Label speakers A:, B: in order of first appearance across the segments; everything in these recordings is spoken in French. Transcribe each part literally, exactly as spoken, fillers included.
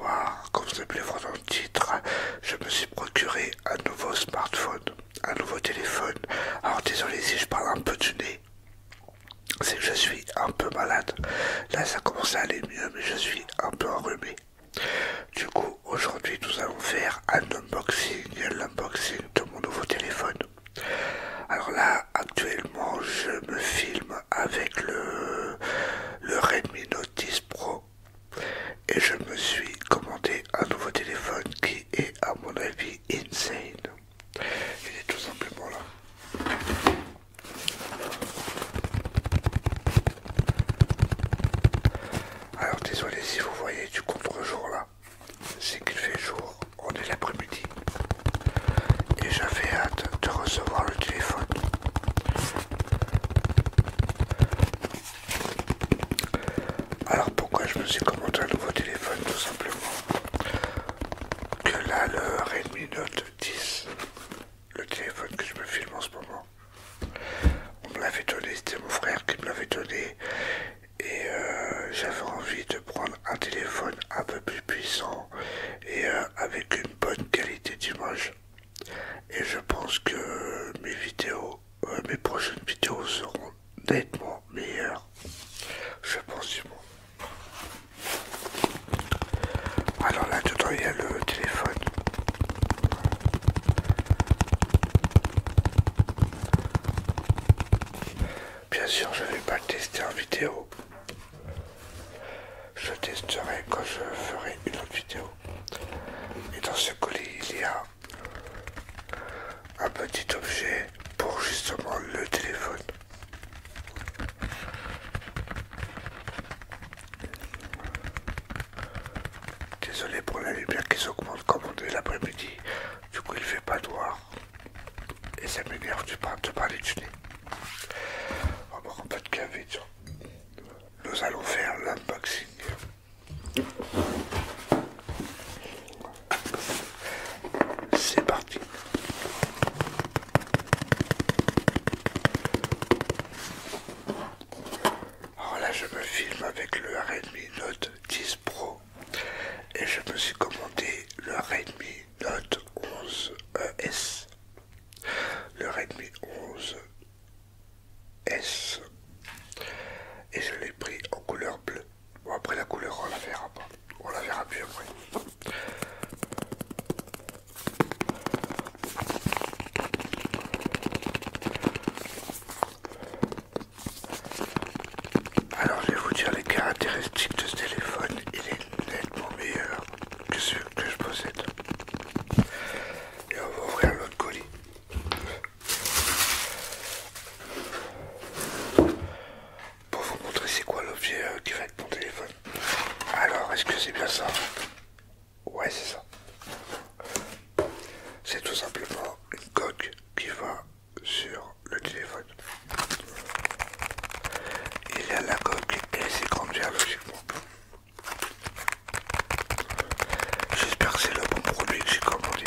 A: soir, comme vous avez pu le voir dans le titre, je me suis procuré un nouveau smartphone, un nouveau téléphone. Alors désolé si je parle un peu du nez, c'est que je suis un peu malade. Là ça commence à aller mieux, mais je suis un peu enrhumé. Du coup, aujourd'hui nous allons faire un unboxing, l'unboxing de mon nouveau téléphone. Alors là, actuellement, je me filme avec le, le Redmi Note dix Pro. Et je me suis commandé un nouveau téléphone qui est à mon avis insane. Il est tout simplement là. Alors désolé si vous voyez du contre-jour là. C'est qu'il fait jour, on est l'après-midi. Et j'avais hâte de recevoir le téléphone. Alors pourquoi je me suis commandé un nouveau téléphone? Tout simplement que là le Redmi Note dix, le téléphone que je me filme en ce moment, on me l'avait donné, c'était mon frère qui me l'avait donné. Et euh, j'avais envie de prendre un téléphone un peu plus puissant et euh, avec une bonne qualité d'image. Et je pense que mes vidéos, euh, mes prochaines vidéos seront nettement meilleures. Je pense du moins. Alors là dedans il y a le téléphone. Bien sûr je vais pas le tester en vidéo. Je testerai quand je ferai une autre vidéo. Et dans ce colis il y a un petit objet pour justement le téléphone. Désolé pour la lumière qui s'augmente comme on est l'après-midi. Du coup il fait pas noir. Et ça m'énerve de parler du nez. On va boire un peu de café. Tiens. Nous allons faire l'unboxing. C'est parti. Alors là je me filme avec le Redmi Note dix Pro. Et je me suis commandé le Redmi Note onze S. Le Redmi onze S. Et je l'ai pris en couleur bleue. Bon après la couleur on la verra pas. On la verra plus après. Alors je vais vous dire les caractéristiques de ce téléphone. Il est nettement meilleur que celui que je possède. Et on va ouvrir l'autre colis. Pour vous montrer c'est quoi l'objet euh, qui va être mon téléphone. Alors est-ce que c'est bien ça? Ouais c'est ça. C'est tout simplement une coque qui va sur le téléphone. Il y a la coque et ses grandes verres logiquement. J'espère que c'est le bon produit que j'ai commandé.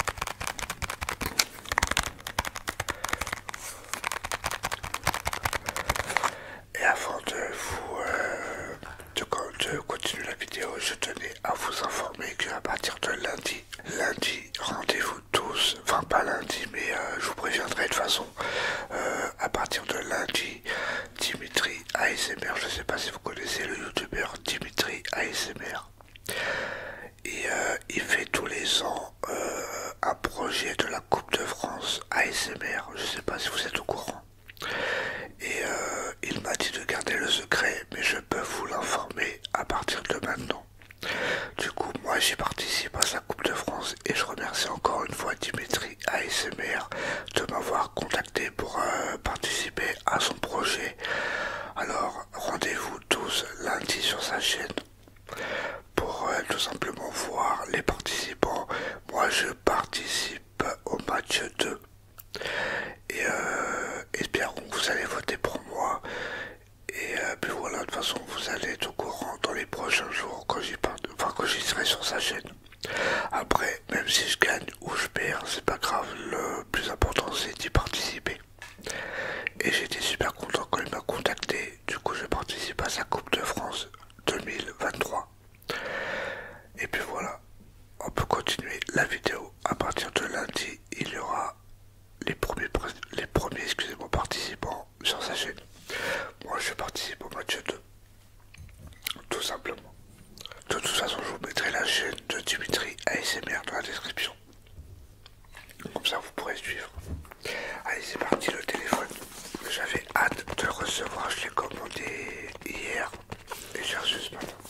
A: Et avant de vous euh, de, de continuer la vidéo, je tenais à vous informer qu'à partir de lundi, lundi, rendez-vous tous, enfin pas lundi, mais euh, je vous préviendrai de toute façon, euh, à partir de lundi, Dimitri A S M R, je sais pas si vous connaissez le youtubeur Dimitri A S M R, et euh, il fait tous les ans euh, un projet de la Coupe de France A S M R, je sais pas si vous êtes au courant. Et euh, il m'a dit de garder le secret, mais je peux vous l'informer à partir de maintenant. Du coup, moi j'y participe à sa Coupe de France et je remercie encore une fois Dimitri A S M R de m'avoir contacté pour euh, participer à son projet. Alors rendez-vous tous lundi sur sa chaîne pour euh, tout simplement voir les participants. Moi je participe au match deux. Et euh, espérons que vous allez voter pour moi. Et euh, puis voilà, de toute façon, vous allez être au courant dans les prochains jours quand j'y part, enfin quand j'y serai sur sa chaîne. Après, même si je gagne ou je perds, c'est pas grave. Le plus important, c'est d'y participer. Et j'étais super content quand il m'a contacté. Du coup, je participe à sa Coupe de France deux mille vingt-trois. Et puis voilà, on peut continuer la vidéo. À partir de lundi, il y aura les premiers, les premiers excusez-moi, participants sur sa chaîne. Moi je participe au match deux, tout simplement. De toute façon, je vous mettrai la chaîne de Dimitri A S M R dans la description. Comme ça, vous pourrez suivre. Allez, c'est parti, le téléphone. J'avais hâte de le recevoir. Je l'ai commandé hier et j'ai reçu ce matin.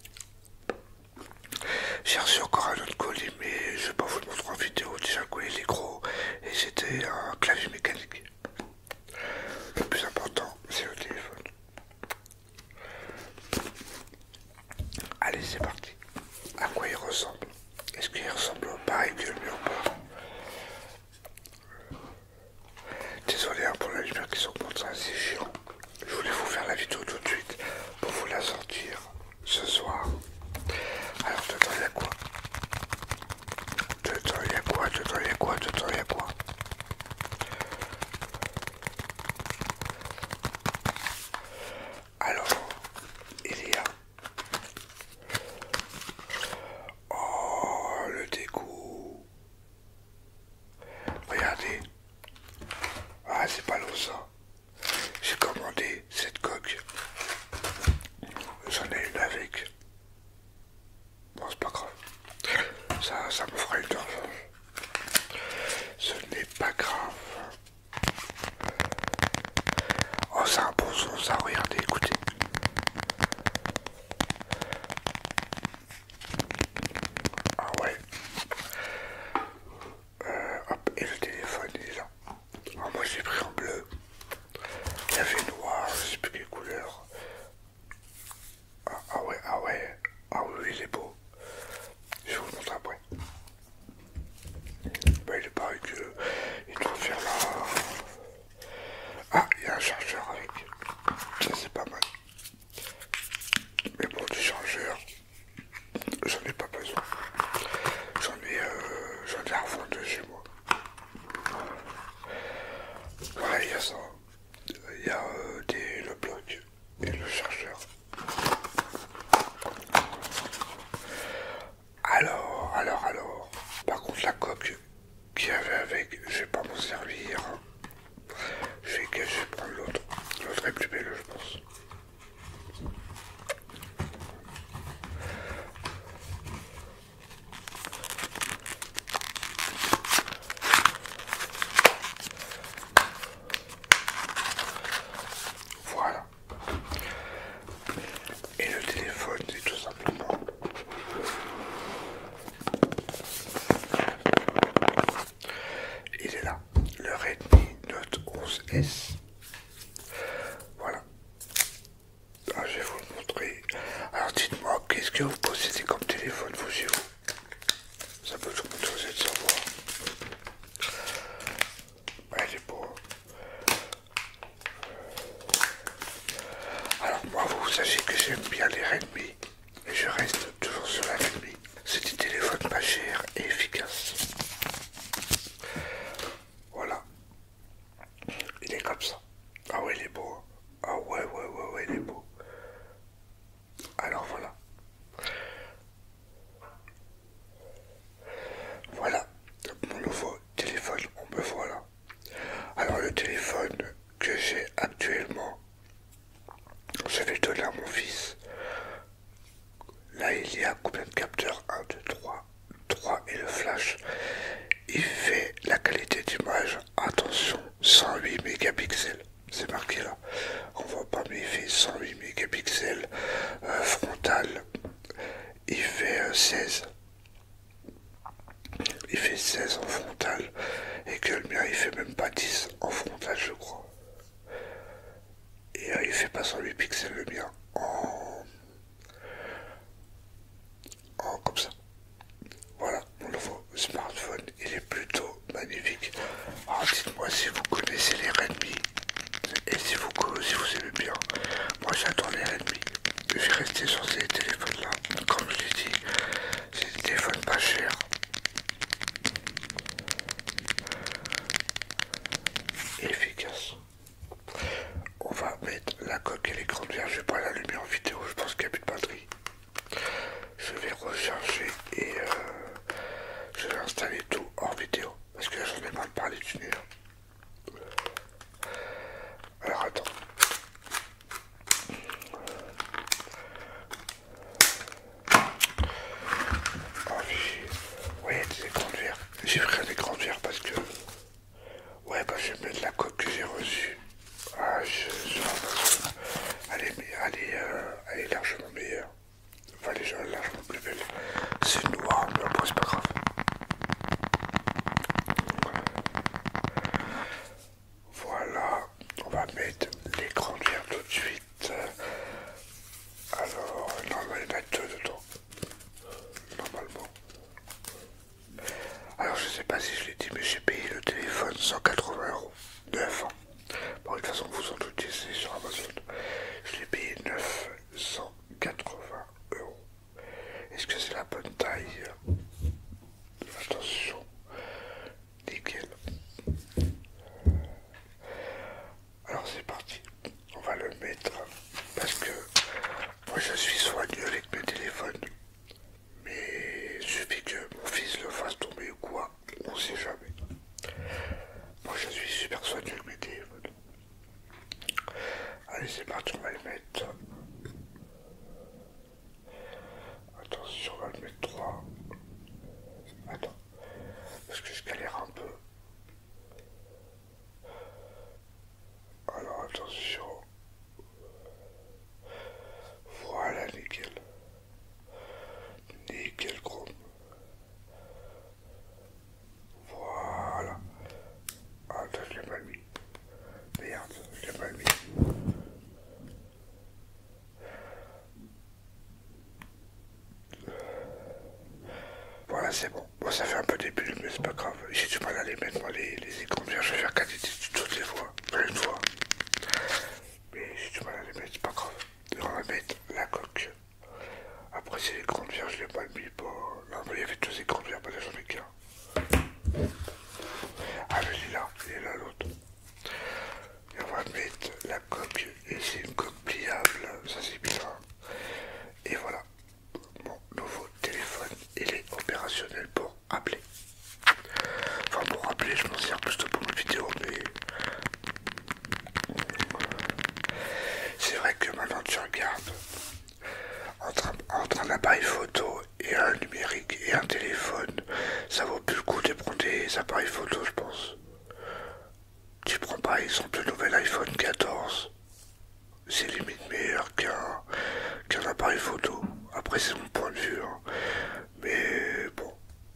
A: J'ai reçu encore un autre colis, mais je vais pas vous le montrer en vidéo. Déjà, le colis il est gros et c'était un clavier mécanique. Le plus important, c'est le téléphone. Allez, c'est parti. À quoi il ressemble? Est-ce qu'il ressemble pareil que le mien ou pas? Désolé hein, pour la lumière qui s'augmente, ça c'est chiant. Je voulais vous faire la vidéo tout de suite pour vous la sortir ce soir. Alors dedans il y a quoi? Dedans il y a quoi? Dedans il y a quoi? Dedans il y a quoi? Alors, il y a... Oh, le dégoût. Regardez. Ah, c'est pas l'eau ça. J'ai commandé cette coque. J'en ai une avec. Bon, c'est pas grave. Ça, ça me fera une d'argent. Ce n'est pas grave. Oh, c'est un bon son ça, regardez, écoutez. Ah ouais. Euh, hop, et le téléphone il est là. Ah, moi j'ai pris en bleu. Il y avait noir, je sais plus quelle couleur. Ah, ah ouais, ah ouais. Ah oui, oui, il est beau. Je vais vous le montrer après. Bah, il est pareil que... Il doit faire là... Ah, il y a un chargeur avec. Ça c'est pas mal. Mais bon, du chargeur, j'en ai pas besoin. J'en ai, euh, j'en ai à revendre chez moi. Voilà, il y a ça. Il y a euh, des, le bloc et le chargeur. Alors, alors, alors. Par contre, la coque qu'il y avait avec, je vais pas m'en servir. Je vais, je vais prendre l'autre. L'autre est plus belle, je pense. Voilà. Et le téléphone, c'est tout simplement... Il est là. Le Redmi Note onze S. Voilà. Ah, je vais vous le montrer. Alors dites-moi, qu'est-ce que vous possédez comme téléphone, vous, chez vous? Ça peut tout m'intéresser de savoir. Ouais, il est beau. Alors moi, vous sachez que j'aime bien les Redmi. Et je reste toujours sur la Redmi. C'est des téléphones pas chers et efficaces. Voilà. Il est comme ça. Ah ouais, il est beau. Ah ouais, ouais, ouais, ouais, il est beau. Alors voilà. Voilà. Mon nouveau téléphone, on me voit. Alors le téléphone que j'ai actuellement, je vais le donner à mon fils. Là il y a combien de capteurs? Un, deux, trois. trois et le flash. Il fait la qualité d'image, attention, cent huit mégapixels. C'est marqué là. On voit pas mais il fait cent huit mégapixels. Euh, frontal. Il fait euh, seize. Il fait seize en frontal. Et que le mien il fait même pas dix en frontal je crois. Et euh, il fait pas cent huit pixels le mien. En... en comme ça. Voilà, mon nouveau smartphone, il est plutôt magnifique. Alors dites-moi si vous connaissez les Redmi et si vous, si vous aimez bien. Moi j'adore les Redmi. Je vais rester sur ces téléphones là. Comme je l'ai dit, c'est des téléphones pas chers. Et efficaces. On va mettre la coque et l'écran vert. Je vais pas l'allumer en vidéo, je pense qu'il n'y a plus de batterie. Je vais recharger Là c'est bon. Bon, ça fait un peu des bulles, mais c'est pas grave. J'ai du mal à les mettre, moi, les, les écrans de verre. Je vais faire qualité toutes les fois. Pas une fois. Mais j'ai du mal à les mettre, c'est pas grave. Et on va mettre la coque. Après, c'est l'écran de verre, je l'ai mal mis. Bon, là, il y avait deux écrans de verre, bah là j'en ai qu'un. Ah, mais il est là, il est là l'autre. Et on va mettre la coque. Et c'est une coque pliable, ça c'est bien. Et voilà. Mon nouveau téléphone, il est opérationnel pour appeler. Enfin, pour appeler, je m'en sers plutôt pour mes vidéos, mais c'est vrai que maintenant tu regardes entre un, entre un appareil photo et un numérique et un téléphone, ça vaut plus le coup de prendre des appareils photo, je pense. Tu prends par exemple le nouvel iPhone quatorze, c'est limite meilleur qu'un qu'un appareil photo. Après, c'est mon point de vue, hein. Mais bon.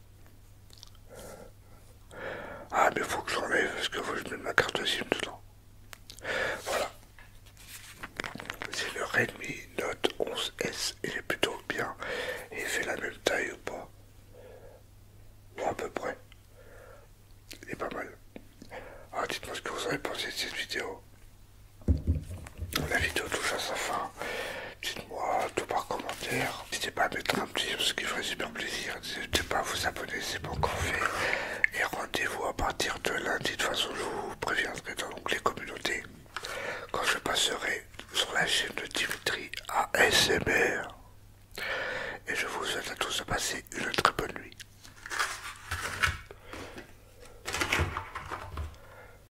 A: Ah, mais faut que j'enlève parce que faut que je mette ma carte SIM dedans. Voilà. C'est le Redmi Note onze S. Il est plutôt bien. Et il fait la même taille ou pas? Ou à peu près. Il est pas mal. Ah, dites-moi ce que vous avez pensé de cette vidéo. La vidéo touche à sa fin. Dites-moi tout par commentaire. N'hésitez pas à mettre un petit, ce qui ferait super plaisir. N'hésitez pas à vous abonner, c'est pas encore fait. Et rendez-vous à partir de lundi. De toute façon, je vous préviendrai dans l'onglet communauté quand je passerai sur la chaîne de Dimitri A S M R.